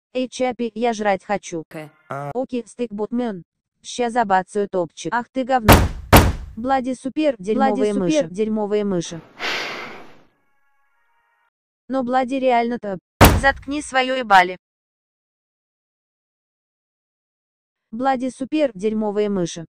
Эй, Чапи, я жрать хочу. Оки, стык бутмен. Ща забацаю топчик. Ах ты говно. Блади супер, дерьмовые мыши. Но Блади реально-то. Заткни свое ебали. Блади супер, дерьмовые мыши.